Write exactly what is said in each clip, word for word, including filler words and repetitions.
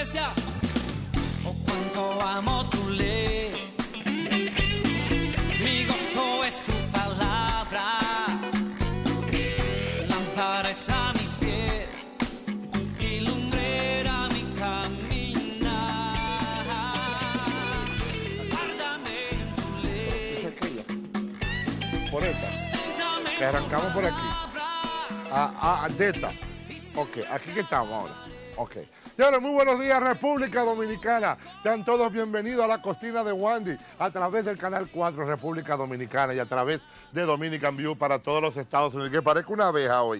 iglesia. Oh, cuánto amo tu ley. Mi gozo es tu palabra. Lámpara es a mis pies y lumbrera mi caminar. Guárdame en tu ley. Por esta. Que arrancamos por aquí. Ah, ah, de esta. Ok, aquí que estamos ahora. Ok. Señores, muy buenos días, República Dominicana. Sean todos bienvenidos a la cocina de Wandy a través del canal cuatro República Dominicana y a través de Dominican View para todos los Estados Unidos. Que parezco una abeja hoy.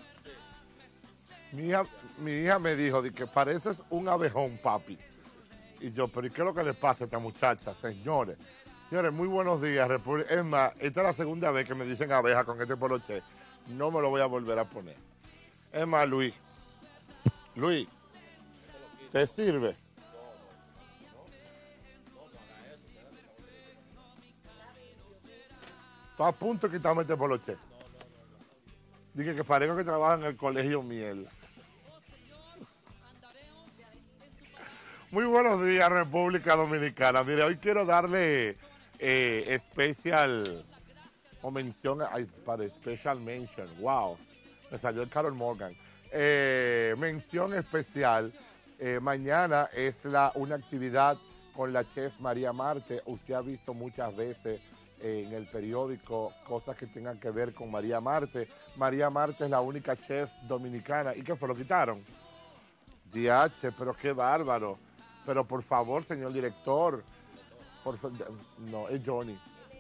Mi hija, mi hija me dijo que pareces un abejón, papi. Y yo, pero ¿y qué es lo que le pasa a esta muchacha, señores? Señores, muy buenos días, República. Es más, esta es la segunda vez que me dicen abeja con este poloche. No me lo voy a volver a poner. Es más, Luis. Luis. ¿Te sirve? Estoy a punto de quitarme este poloche. Dije que parezco que trabaja en el colegio Miel. Muy buenos días, República Dominicana. Mire, hoy quiero darle eh, especial o mención, ay, para special mention. Wow, me salió el Carol Morgan. Eh, mención especial. Eh, mañana es la, una actividad con la chef María Marte. Usted ha visto muchas veces eh, en el periódico cosas que tengan que ver con María Marte. María Marte es la única chef dominicana. ¿Y qué fue? ¿Lo quitaron? D H, pero qué bárbaro. Pero por favor, señor director. Por fa no, es Johnny.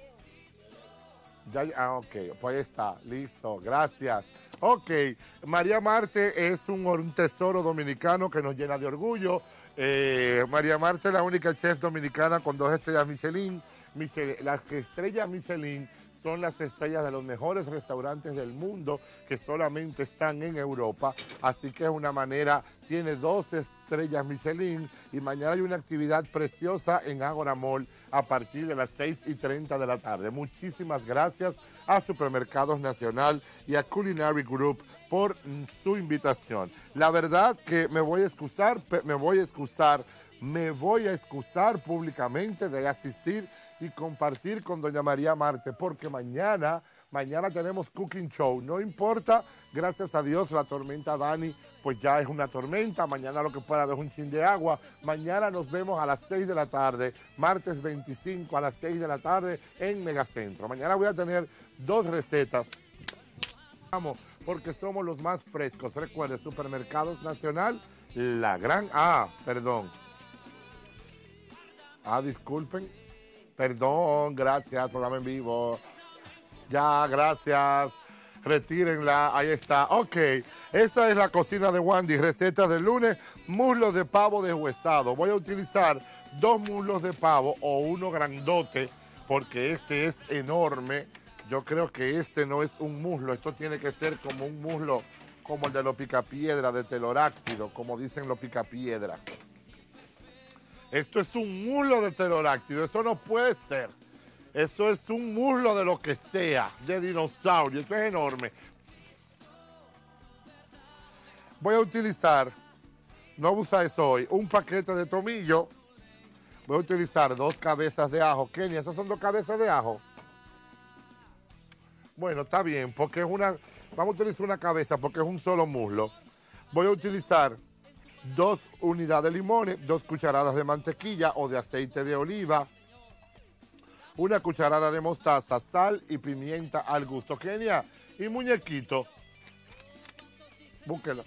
Ya, ah, ok, pues ahí está, listo, gracias. Ok, María Marte es un, un tesoro dominicano que nos llena de orgullo. Eh, María Marte es la única chef dominicana con dos estrellas Michelin. Michelin. Las estrellas Michelin son las estrellas de los mejores restaurantes del mundo que solamente están en Europa. Así que es una manera, tiene dos estrellas Michelin y mañana hay una actividad preciosa en Ágora Mall a partir de las seis y treinta de la tarde. Muchísimas gracias a Supermercados Nacional y a Culinary Group por su invitación. La verdad que me voy a excusar, me voy a excusar, me voy a excusar públicamente de asistir y compartir con doña María Marte, porque mañana, mañana tenemos Cooking Show. No importa, gracias a Dios, la tormenta Dani, pues ya es una tormenta. Mañana lo que pueda haber es un chin de agua. Mañana nos vemos a las seis de la tarde, martes veinticinco a las seis de la tarde en Megacentro. Mañana voy a tener dos recetas. Vamos, porque somos los más frescos. Recuerde, Supermercados Nacional, la gran... Ah, perdón. Ah, disculpen. Perdón, gracias, programa en vivo. Ya, gracias. Retírenla, ahí está. Ok, esta es la cocina de Wandy. Receta del lunes, muslos de pavo deshuesado. Voy a utilizar dos muslos de pavo o uno grandote, porque este es enorme. Yo creo que este no es un muslo. Esto tiene que ser como un muslo, como el de los picapiedra, de teloráctido, como dicen los picapiedra. Esto es un muslo de pterodáctilo, eso no puede ser. Eso es un muslo de lo que sea, de dinosaurio, esto es enorme. Voy a utilizar, no voy a usar eso hoy, un paquete de tomillo. Voy a utilizar dos cabezas de ajo. Kenny, ¿esas son dos cabezas de ajo? Bueno, está bien, porque es una, vamos a utilizar una cabeza porque es un solo muslo. Voy a utilizar dos unidades de limones, dos cucharadas de mantequilla o de aceite de oliva, una cucharada de mostaza, sal y pimienta al gusto. Kenia, y muñequito, búsquelo.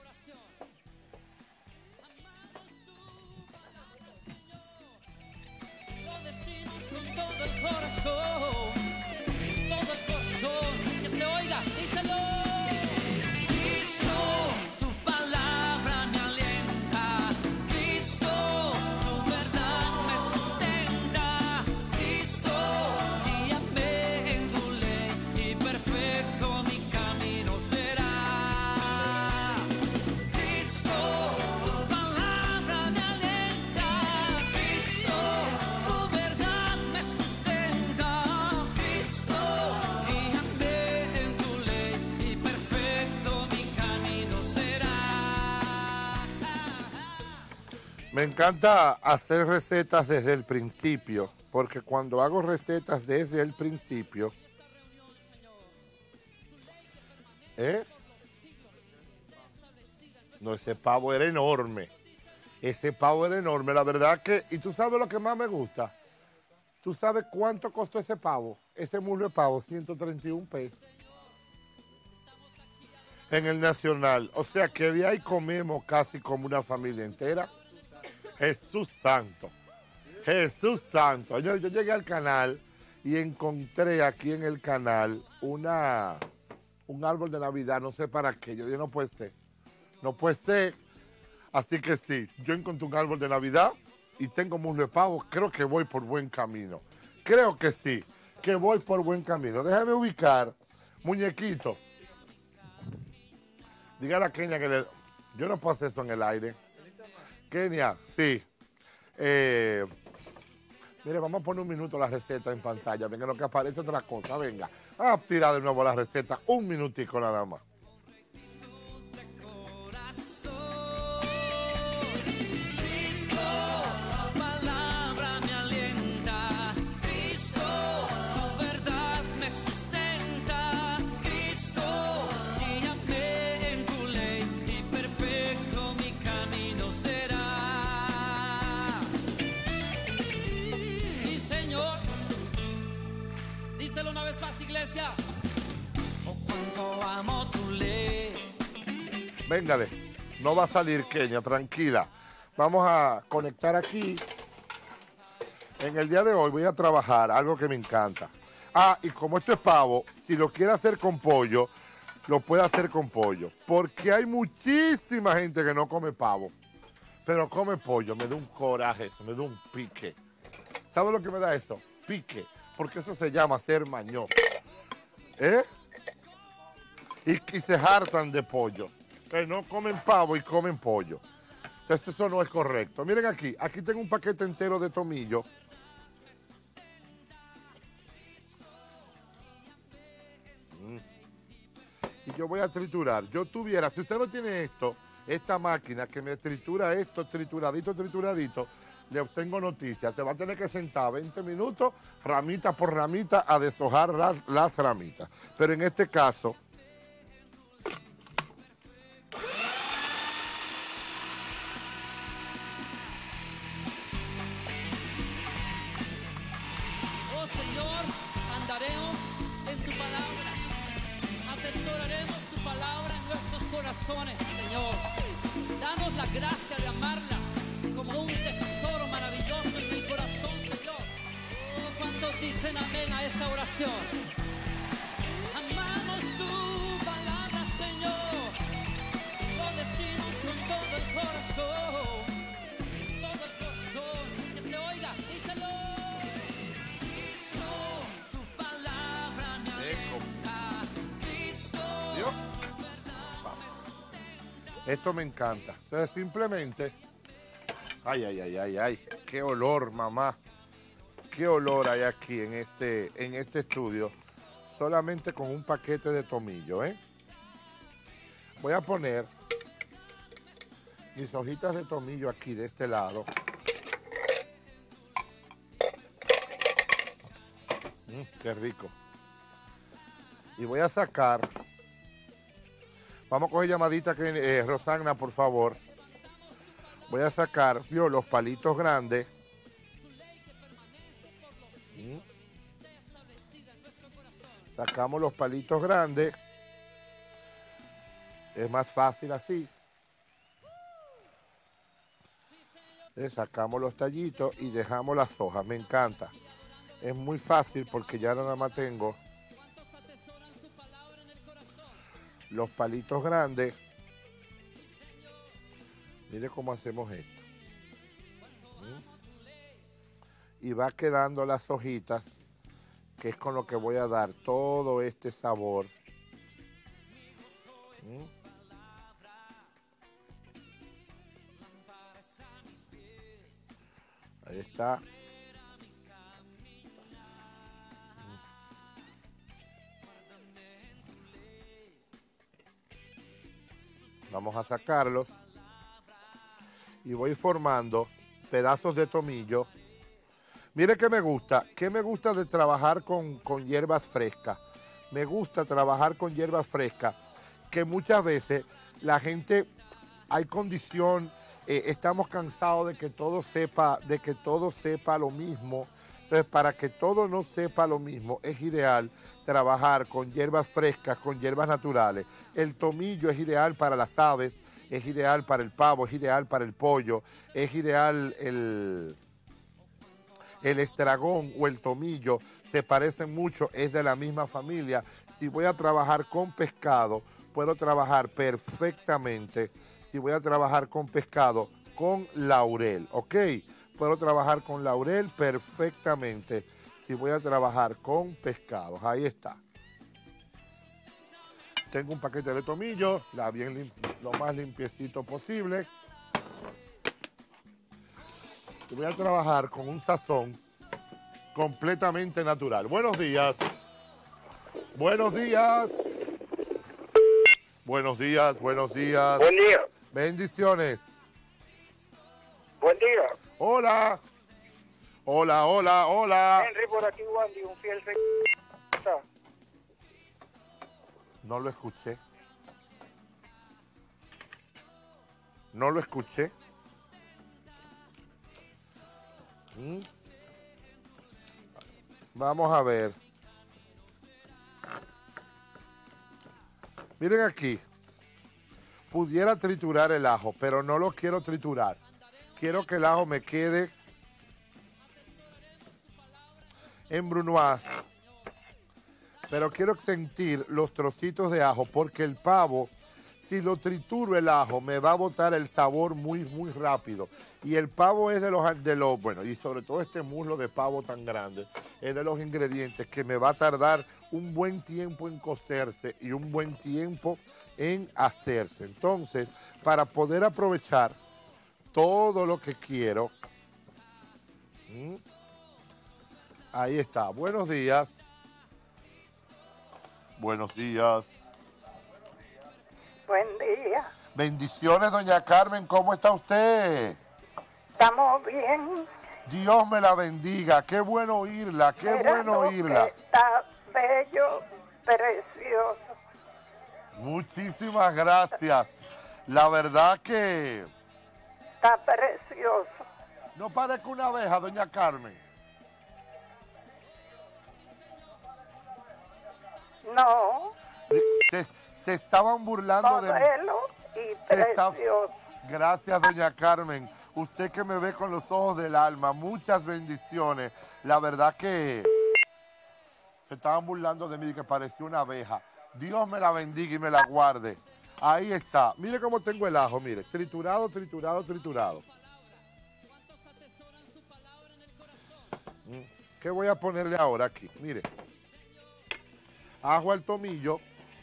Lo decimos con todo el corazón, todo el corazón, que se oiga, díselo. Cristo, tu palabra me alienta. Cristo, tu verdad me sustenta. Cristo, guíame en tu ley y perfecto mi camino será. Me encanta hacer recetas desde el principio, porque cuando hago recetas desde el principio, ¿eh? No, ese pavo era enorme. Ese pavo era enorme, la verdad que... ¿Y tú sabes lo que más me gusta? ¿Tú sabes cuánto costó ese pavo? Ese muslo de pavo, ciento treinta y un pesos. En el Nacional. O sea que de ahí comemos casi como una familia entera. Jesús santo. Jesús santo. Yo, yo llegué al canal y encontré aquí en el canal una, un árbol de Navidad, no sé para qué. Yo dije, no puede ser. No puede ser. Así que sí, yo encontré un árbol de Navidad y tengo muslo de pavo. Creo que voy por buen camino. Creo que sí, que voy por buen camino. Déjame ubicar, muñequito. Dígale a Kenia que le... Yo no puedo hacer esto en el aire. Kenia, sí. Eh, mire, vamos a poner un minuto la receta en pantalla. Venga, lo que aparece otra cosa. Venga, vamos a tirar de nuevo la receta. Un minutico nada más. Una vez más, iglesia. Oh, cuánto amo tu ley. Véngale, no va a salir Kenia, tranquila. Vamos a conectar aquí. En el día de hoy voy a trabajar algo que me encanta. Ah, y como esto es pavo, si lo quiere hacer con pollo, lo puede hacer con pollo. Porque hay muchísima gente que no come pavo, pero come pollo. Me da un coraje eso, me da un pique. ¿Sabe lo que me da eso? Pique. Porque eso se llama ser mañoso. ¿Eh? Y, y se hartan de pollo. Que no comen pavo y comen pollo. Entonces eso no es correcto. Miren aquí, aquí tengo un paquete entero de tomillo. Mm. Y yo voy a triturar. Yo tuviera, si usted no tiene esto, esta máquina que me tritura esto, trituradito, trituradito, le obtengo noticias. Te va a tener que sentar veinte minutos, ramita por ramita, a deshojar las, las ramitas. Pero en este caso... Oh Señor, andaremos en tu palabra. Atesoraremos tu palabra en nuestros corazones, Señor. Danos la gracia de amarla como un tesoro maravilloso en el corazón, Señor. Oh, ¿cuántos dicen amén a esa oración? Amamos tu palabra, Señor. Lo decimos con todo el corazón. Todo el corazón. Que se oiga, díselo. Cristo, tu palabra me alienta. Cristo, tu verdad me sustenta. Esto me encanta. Entonces simplemente... Ay, ay, ay, ay, ay. Qué olor, mamá. Qué olor hay aquí en este, en este estudio. Solamente con un paquete de tomillo, ¿eh? Voy a poner mis hojitas de tomillo aquí de este lado. Mm, qué rico. Y voy a sacar... Vamos a coger llamadita, que eh, Rosana, por favor. Voy a sacar, vio, los palitos grandes. ¿Mm? Sacamos los palitos grandes. Es más fácil así. Le sacamos los tallitos y dejamos las hojas. Me encanta. Es muy fácil porque ya nada más tengo los palitos grandes. Mire cómo hacemos esto. ¿Mm? Y va quedando las hojitas, que es con lo que voy a dar todo este sabor. ¿Mm? Ahí está. Vamos a sacarlos. y voy formando pedazos de tomillo. Mire que me gusta, que me gusta de trabajar con, con hierbas frescas. Me gusta trabajar con hierbas frescas, que muchas veces la gente, hay condición, eh, estamos cansados de que todo sepa, de que todo sepa lo mismo. Entonces, para que todo no sepa lo mismo, es ideal trabajar con hierbas frescas, con hierbas naturales. El tomillo es ideal para las aves, es ideal para el pavo, es ideal para el pollo, es ideal el... El estragón o el tomillo se parecen mucho, es de la misma familia. Si voy a trabajar con pescado, puedo trabajar perfectamente. Si voy a trabajar con pescado, con laurel, ¿ok? Puedo trabajar con laurel perfectamente. Si voy a trabajar con pescados, ahí está. Tengo un paquete de tomillo, la bien lo más limpiecito posible. Y voy a trabajar con un sazón completamente natural. Buenos días. Buenos días. Buenos días, buenos días. Buen día. Bendiciones. Buen día. Hola. Hola, hola, hola. Henry, por aquí, Wandy, un fiel rey. No lo escuché. No lo escuché. ¿Mm? Vamos a ver. Miren aquí. Pudiera triturar el ajo, pero no lo quiero triturar. Quiero que el ajo me quede en brunoise. Pero quiero sentir los trocitos de ajo, porque el pavo, si lo trituro el ajo, me va a botar el sabor muy, muy rápido. Y el pavo es de los, de los, bueno, y sobre todo este muslo de pavo tan grande, es de los ingredientes que me va a tardar un buen tiempo en cocerse y un buen tiempo en hacerse. Entonces, para poder aprovechar todo lo que quiero, ¿Mm? ahí está. Buenos días. Buenos días. Buen día. Bendiciones, doña Carmen, ¿cómo está usted? Estamos bien. Dios me la bendiga, qué bueno oírla, qué Mira bueno lo oírla. que está bello, precioso. Muchísimas gracias. La verdad que Está precioso. no parezca una abeja, doña Carmen. No, Se, se estaban burlando de mí. modelo y Se está- precioso. Gracias, doña Carmen. Usted que me ve con los ojos del alma, muchas bendiciones. La verdad que se estaban burlando de mí, que parecía una abeja. Dios me la bendiga y me la guarde. Ahí está. Mire cómo tengo el ajo, mire. Triturado, triturado, triturado. Mm, ¿Qué voy a ponerle ahora aquí? Mire. Ajo al tomillo.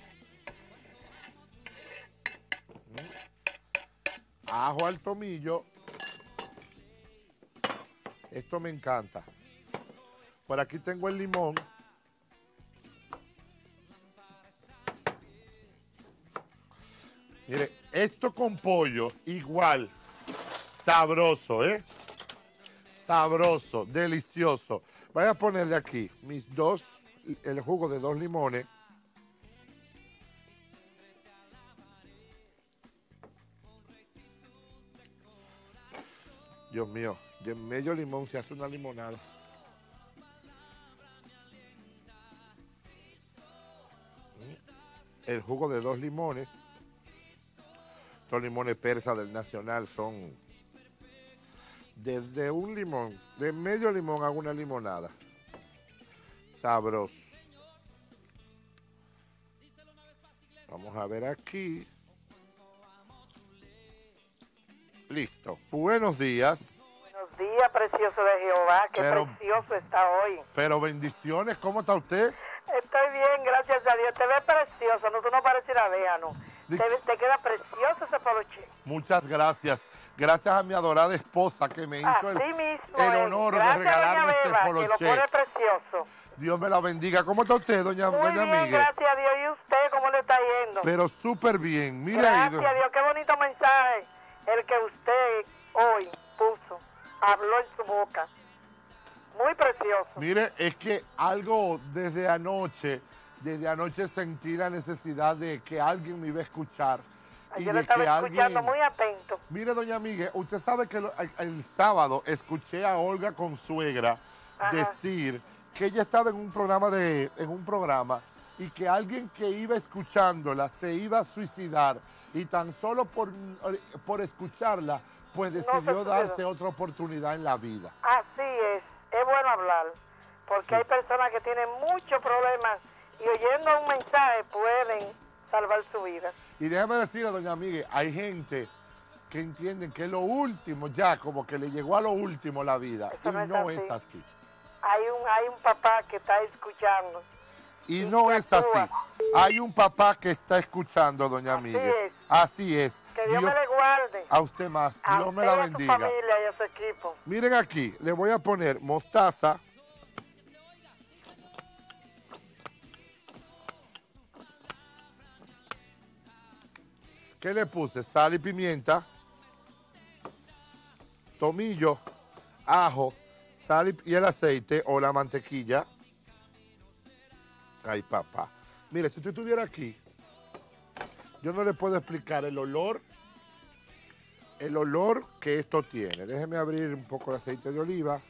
Mm. Ajo al tomillo. Esto me encanta. Por aquí tengo el limón. Mire, esto con pollo, igual, sabroso, ¿eh? Sabroso, delicioso. Voy a ponerle aquí mis dos, el jugo de dos limones. Dios mío, de medio limón se hace una limonada. El jugo de dos limones. Estos limones persas del Nacional son desde un limón, de medio limón hago una limonada. Sabroso. Vamos a ver aquí. Listo. Buenos días. Buenos días, precioso de Jehová. Qué Pero- precioso está hoy. Pero bendiciones, ¿cómo está usted? Estoy bien, gracias a Dios. Te ves precioso. No, tú no pareces una abeja, no. Di- Te, te queda precioso ese poloche. Muchas gracias. Gracias a mi adorada esposa que me hizo el, Así mismo el es. honor Gracias, de regalarme doña este Beba, que lo poloché. pone precioso. Dios me la bendiga. ¿Cómo está usted, doña, Muy doña bien, Miguel? gracias a Dios. ¿Y usted cómo le está yendo? Pero súper bien. Mira ahí. Gracias a Dios, qué bonito mensaje el que usted hoy puso, habló en su boca. Muy precioso. Mire, es que algo desde anoche, desde anoche sentí la necesidad de que alguien me iba a escuchar. Y Yo de le estaba que escuchando alguien... muy atento. Mire, doña Miguel, usted sabe que lo- el, el sábado escuché a Olga Consuegra Ajá. decir que ella estaba en un programa de, en un programa y que alguien que iba escuchándola se iba a suicidar y tan solo por, por escucharla, pues No se decidió suicidó. darse otra oportunidad en la vida. Así es, es bueno hablar, porque Sí. hay personas que tienen muchos problemas y oyendo un mensaje pueden salvar su vida. Y déjame decirle, doña Miguel, hay gente que entienden que es lo último, ya como que le llegó a lo último la vida. Eso y no es no así. es así. Hay un, hay un papá que está escuchando. Y Y no que es así. actúa. Hay un papá que está escuchando, doña Así Miguel. es. Así es. Que Dios, Dios- me le guarde. a usted más. A Dios me usted la y a su bendiga. familia y a su equipo. Miren aquí, le voy a poner mostaza. ¿Qué le puse? Sal y pimienta, tomillo, ajo, sal y y el aceite o la mantequilla. Ay, papá. Mire, si usted estuviera aquí, yo no le puedo explicar el olor, el olor que esto tiene. Déjeme abrir un poco de aceite de oliva.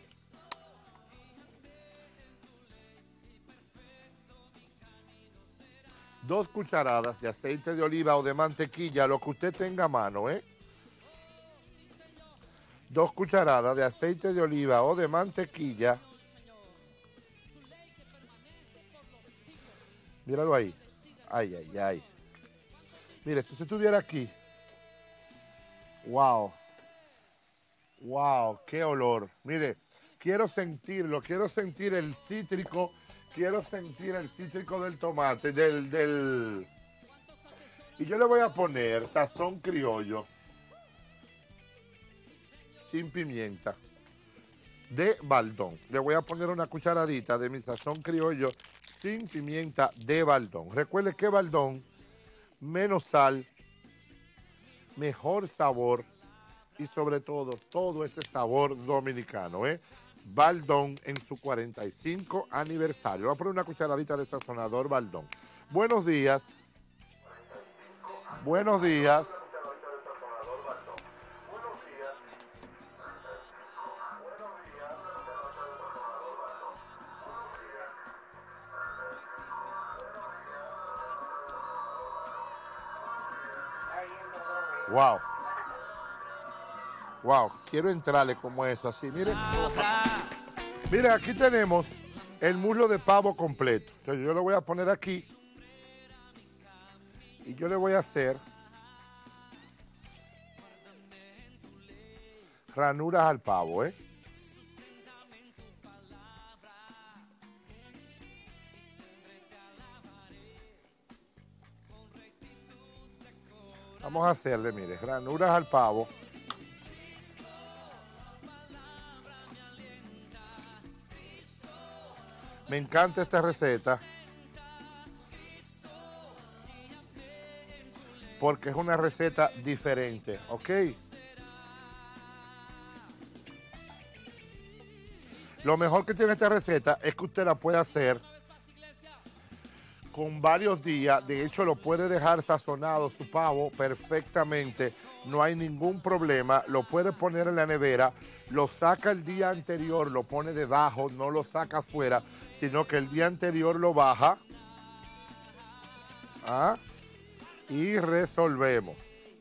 Dos cucharadas de aceite de oliva o de mantequilla, lo que usted tenga a mano, ¿eh? Dos cucharadas de aceite de oliva o de mantequilla. Míralo ahí. Ay, ay, ay. Mire, si usted estuviera aquí. Wow. Wow, qué olor. Mire, quiero sentirlo, quiero sentir el cítrico, quiero sentir el cítrico del tomate, del, del... Y yo le voy a poner sazón criollo, sin pimienta, de Baldón. Le voy a poner una cucharadita de mi sazón criollo, sin pimienta, de Baldón. Recuerde que Baldón, menos sal, mejor sabor y sobre todo, todo ese sabor dominicano, ¿eh? Baldón en su cuarenta y cinco aniversario. Voy a poner una cucharadita de sazonador Baldón. Buenos días. Buenos días. Wow. Wow, quiero entrarle como eso, así, mire. Mire, aquí tenemos el muslo de pavo completo. Entonces yo lo voy a poner aquí. Y yo le voy a hacer ranuras al pavo, ¿eh? Vamos a hacerle, mire, ranuras al pavo. Me encanta esta receta porque es una receta diferente, ¿ok? Lo mejor que tiene esta receta es que usted la puede hacer con varios días. De hecho, lo puede dejar sazonado su pavo perfectamente. No hay ningún problema. Lo puede poner en la nevera. Lo saca el día anterior, lo pone debajo, no lo saca afuera, sino que el día anterior lo baja. ¿Ah? Y resolvemos.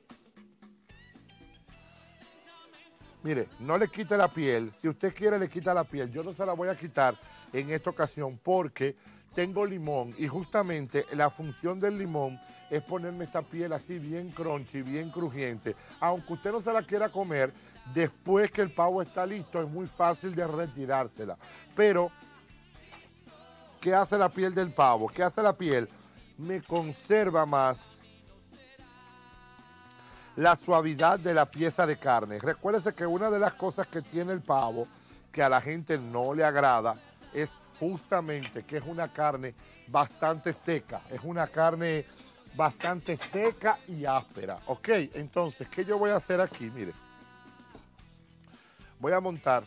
Mire, no le quite la piel. Si usted quiere, le quita la piel. Yo no se la voy a quitar en esta ocasión porque tengo limón y justamente la función del limón es ponerme esta piel así bien crunchy, bien crujiente. Aunque usted no se la quiera comer, después que el pavo está listo es muy fácil de retirársela. Pero, ¿qué hace la piel del pavo? ¿Qué hace la piel? Me conserva más la suavidad de la pieza de carne. Recuérdese que una de las cosas que tiene el pavo, que a la gente no le agrada, es justamente que es una carne bastante seca. Es una carne bastante seca y áspera. Ok, entonces, ¿qué yo voy a hacer aquí? Mire. Voy a montar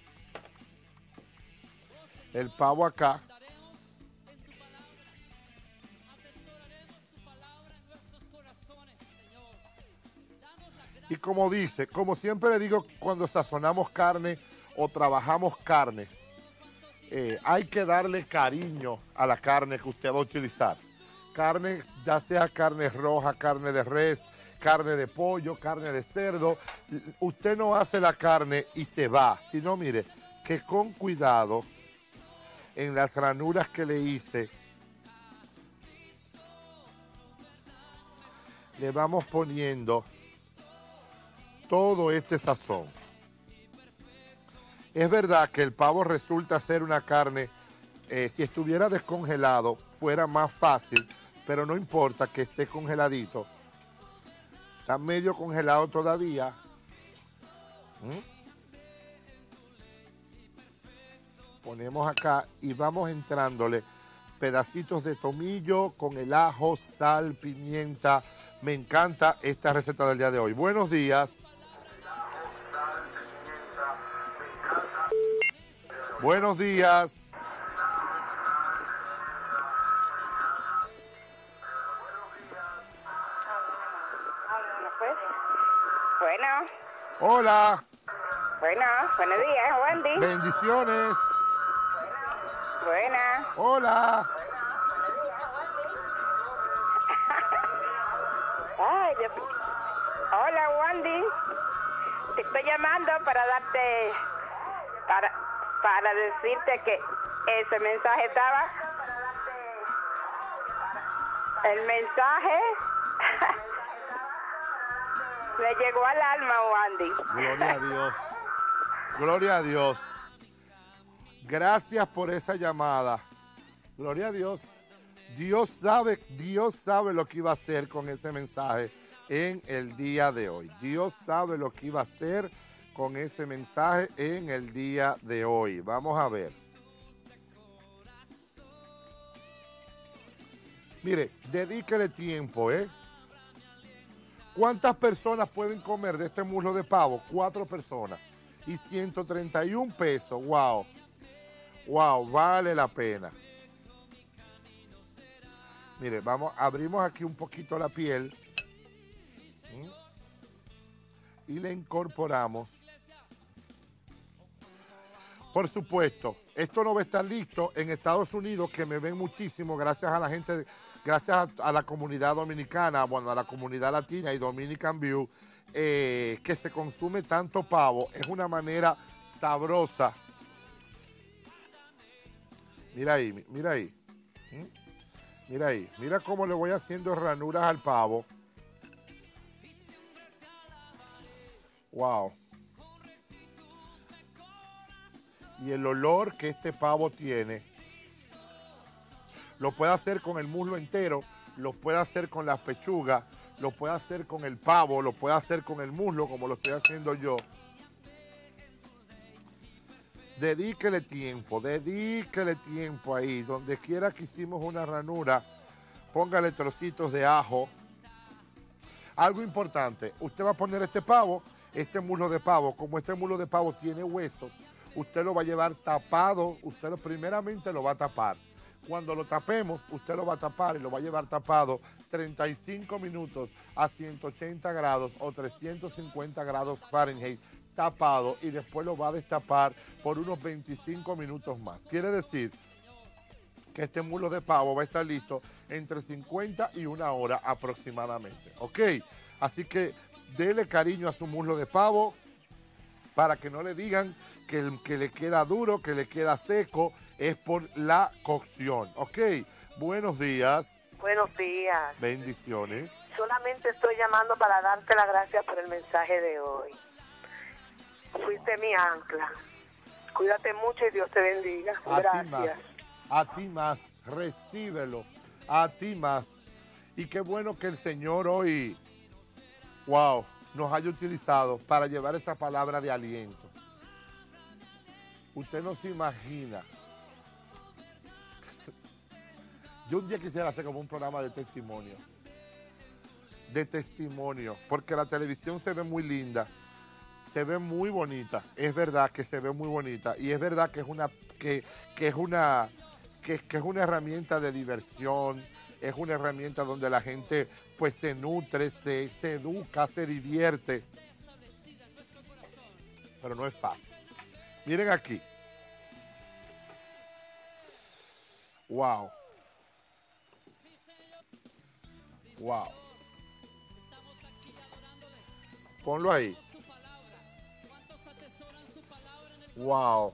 el pavo acá. Y como dice, como siempre le digo cuando sazonamos carne o trabajamos carnes, eh, hay que darle cariño a la carne que usted va a utilizar. Carne, ya sea carne roja, carne de res, carne de pollo, carne de cerdo. Usted no hace la carne y se va, sino mire, que con cuidado en las ranuras que le hice, le vamos poniendo todo este sazón. Es verdad que el pavo resulta ser una carne, eh, si estuviera descongelado, fuera más fácil, pero no importa que esté congeladito. Está medio congelado todavía. ¿Mm? Ponemos acá y vamos entrándole pedacitos de tomillo con el ajo, sal, pimienta. Me encanta esta receta del día de hoy. Buenos días. Buenos días. Bueno. Hola. Bueno, buenos días, Wendy. Bendiciones. Buena. Hola. Ay, Dios. Hola, Wendy. Te estoy llamando para darte, para, para decirte que ese mensaje estaba, el mensaje me llegó al alma, Wendy. Gloria a Dios. Gloria a Dios. Gracias por esa llamada. Gloria a Dios. Dios sabe, Dios sabe lo que iba a hacer con ese mensaje en el día de hoy. Dios sabe lo que iba a hacer con ese mensaje en el día de hoy. Vamos a ver. Mire, dedíquele tiempo, ¿eh? ¿Cuántas personas pueden comer de este muslo de pavo? Cuatro personas. Y ciento treinta y un pesos. Wow. Wow, vale la pena. Mire, vamos, abrimos aquí un poquito la piel. ¿Mm? Y le incorporamos. Por supuesto, esto no va a estar listo en Estados Unidos, que me ven muchísimo, gracias a la gente, gracias a, a la comunidad dominicana, bueno, a la comunidad latina y Dominican View, eh, que se consume tanto pavo. Es una manera sabrosa. Mira ahí, mira ahí. ¿Mm? Mira ahí, mira cómo le voy haciendo ranuras al pavo. Wow. Y el olor que este pavo tiene, lo puede hacer con el muslo entero, lo puede hacer con las pechugas, lo puede hacer con el pavo, lo puede hacer con el muslo, como lo estoy haciendo yo. Dedíquele tiempo, dedíquele tiempo ahí. Donde quiera que hicimos una ranura, póngale trocitos de ajo. Algo importante, usted va a poner este pavo, este muslo de pavo, como este muslo de pavo tiene huesos, usted lo va a llevar tapado, usted lo, primeramente lo va a tapar. Cuando lo tapemos, usted lo va a tapar y lo va a llevar tapado treinta y cinco minutos a ciento ochenta grados o trescientos cincuenta grados Fahrenheit, tapado, y después lo va a destapar por unos veinticinco minutos más. Quiere decir que este muslo de pavo va a estar listo entre cincuenta y una hora aproximadamente, ¿ok? Así que dele cariño a su muslo de pavo para que no le digan que, que le queda duro, que le queda seco, es por la cocción, ¿ok? Buenos días. Buenos días. Bendiciones. Solamente estoy llamando para darte las gracias por el mensaje de hoy. Fuiste mi ancla. Cuídate mucho y Dios te bendiga. A Gracias. ti más, a ti más, recíbelo, a ti más. Y qué bueno que el Señor hoy, wow, nos haya utilizado para llevar esa palabra de aliento. Usted no se imagina. Yo un día quisiera hacer como un programa de testimonio. De testimonio, porque la televisión se ve muy linda. se ve muy bonita. Es verdad que se ve muy bonita. Y es verdad que es una, que, que es una, que, que es una herramienta de diversión. Es una herramienta donde la gente pues se nutre, se, se educa, se divierte. Pero no es fácil. Miren aquí. Wow. Wow. Ponlo ahí. Wow.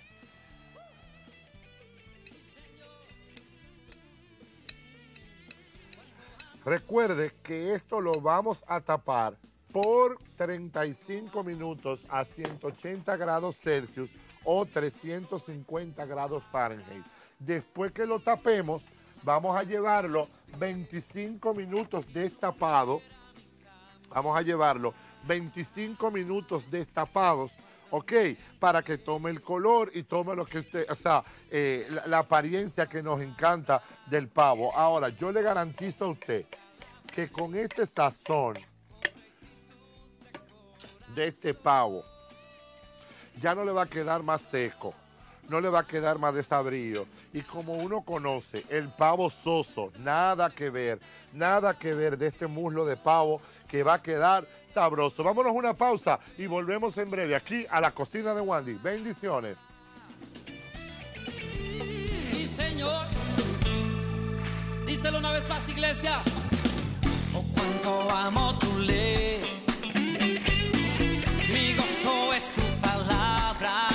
Recuerde que esto lo vamos a tapar por treinta y cinco minutos a ciento ochenta grados Celsius o trescientos cincuenta grados Fahrenheit. Después que lo tapemos, vamos a llevarlo veinticinco minutos destapado. Vamos a llevarlo veinticinco minutos destapados, ¿ok? Para que tome el color y tome lo que usted, o sea, eh, la, la apariencia que nos encanta del pavo. Ahora, yo le garantizo a usted que con este sazón de este pavo, ya no le va a quedar más seco, no le va a quedar más desabrido. Y como uno conoce el pavo soso, nada que ver, nada que ver de este muslo de pavo que va a quedar sabroso. Vámonos a una pausa y volvemos en breve aquí a la cocina de Wandy. Bendiciones. Sí, Señor. Díselo una vez más, iglesia. Oh, cuánto amo tu ley. Mi gozo es tu palabra.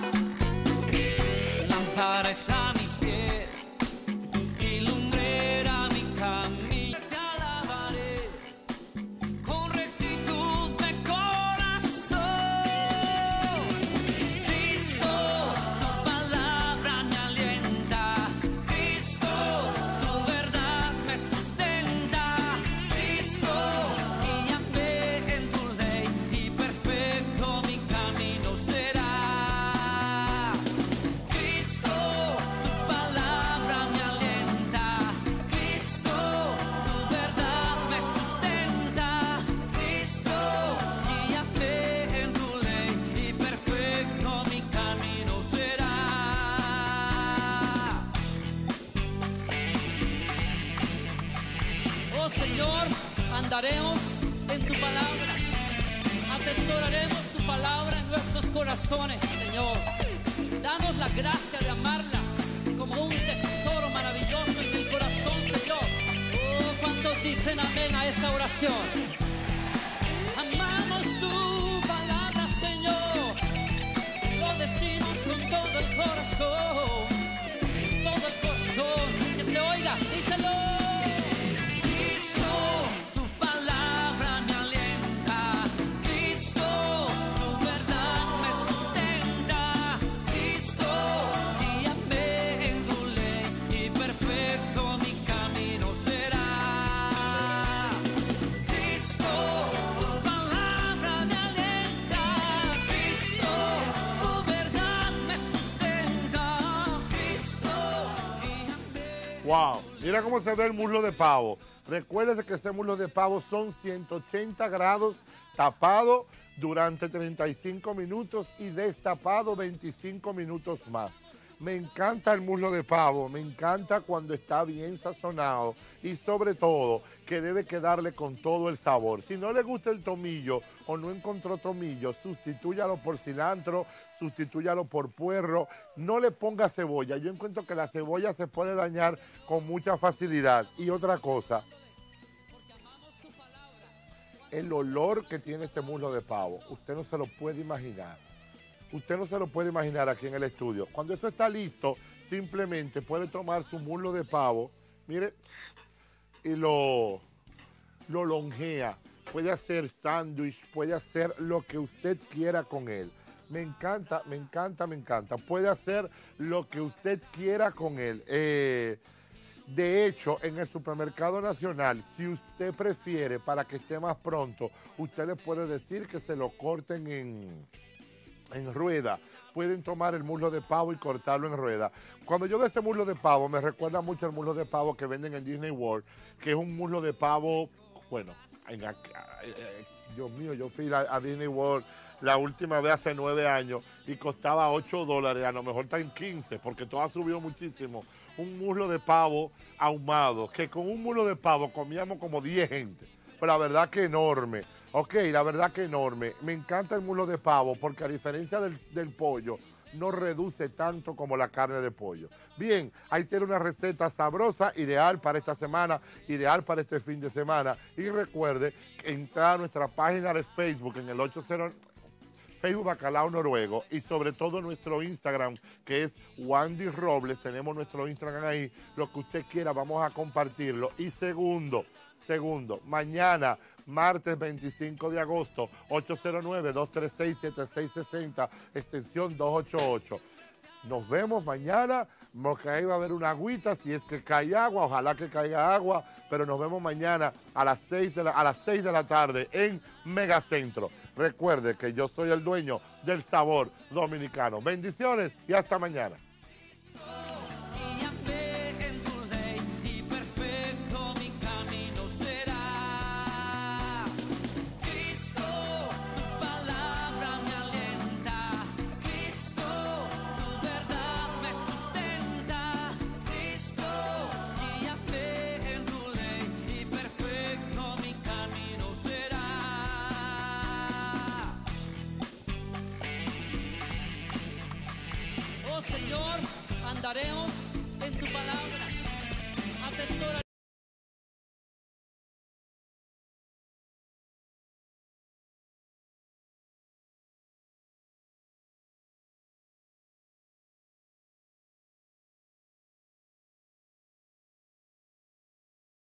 Lámpara es a mis pies y lumbrera mi camino. Te alabaré con rectitud de corazón. Cristo, tu palabra me alienta. Cristo, tu verdad me sustenta. Cristo, guíame en tu ley y perfecto mi camino será. Cristo, tu palabra me alienta. Cristo, tu verdad me sustenta. Cristo, guíame en tu ley y perfecto mi camino será. Oh Señor, andaremos en tu palabra, atesoraremos tu palabra en nuestros corazones, Señor. Danos la gracia de amarla como un tesoro maravilloso en el corazón, Señor. Oh, ¿cuántos dicen amén a esa oración? Amamos tu palabra, Señor. Lo decimos con todo el corazón, todo el corazón. Que se oiga, díselo. Cristo, tu palabra me alienta. Cristo, tu verdad me sustenta. Cristo, guíame en tu ley y perfecto mi camino será. Cristo, tu palabra me alienta. Cristo, tu verdad me sustenta. Cristo, guíame. Wow, mira cómo se ve el muslo de pavo. Recuérdese que ese muslo de pavo son ciento ochenta grados tapado durante treinta y cinco minutos y destapado veinticinco minutos más. Me encanta el muslo de pavo, me encanta cuando está bien sazonado y sobre todo que debe quedarle con todo el sabor. Si no le gusta el tomillo o no encontró tomillo, sustitúyalo por cilantro, sustitúyalo por puerro, no le ponga cebolla. Yo encuentro que la cebolla se puede dañar con mucha facilidad. Y otra cosa, el olor que tiene este muslo de pavo, usted no se lo puede imaginar. Usted no se lo puede imaginar aquí en el estudio. Cuando esto está listo, simplemente puede tomar su muslo de pavo, mire, y lo, lo lonjea. Puede hacer sándwich, puede hacer lo que usted quiera con él. Me encanta, me encanta, me encanta. Puede hacer lo que usted quiera con él. Eh, de hecho, en el Supermercado Nacional, si usted prefiere, para que esté más pronto, usted le puede decir que se lo corten en... en rueda. Pueden tomar el muslo de pavo y cortarlo en rueda. Cuando yo veo ese muslo de pavo, me recuerda mucho el muslo de pavo que venden en Disney World, que es un muslo de pavo, bueno, en, eh, Dios mío, yo fui a, a Disney World la última vez hace nueve años y costaba ocho dólares, a lo mejor está en quince, porque todo ha subido muchísimo. Un muslo de pavo ahumado, que con un muslo de pavo comíamos como diez gente, pero la verdad que enorme. Ok, la verdad que enorme. Me encanta el muslo de pavo porque a diferencia del, del pollo, no reduce tanto como la carne de pollo. Bien, ahí tiene una receta sabrosa, ideal para esta semana, ideal para este fin de semana. Y recuerde entrar a nuestra página de Facebook en el ochenta, Facebook Bacalao Noruego, y sobre todo nuestro Instagram, que es Wandy Robles. Tenemos nuestro Instagram ahí. Lo que usted quiera, vamos a compartirlo. Y segundo, segundo, mañana, martes veinticinco de agosto, ocho cero nueve, dos tres seis, siete seis seis cero, extensión doscientos ochenta y ocho. Nos vemos mañana, porque ahí va a haber una agüita, si es que cae agua, ojalá que caiga agua, pero nos vemos mañana a las seis de la, a las seis de la tarde en Megacentro. Recuerde que yo soy el dueño del sabor dominicano. Bendiciones y hasta mañana. Señor, andaremos en tu palabra.